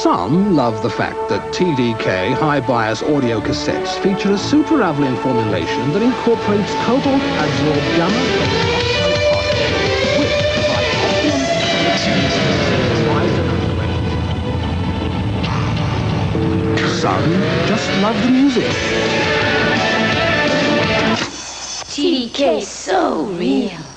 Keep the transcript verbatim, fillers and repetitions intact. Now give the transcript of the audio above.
Some love the fact that T D K high-bias audio cassettes feature a super-Avlin formulation that incorporates cobalt-adsorbed gamma which provide optimum Some just love the music. T D K so real.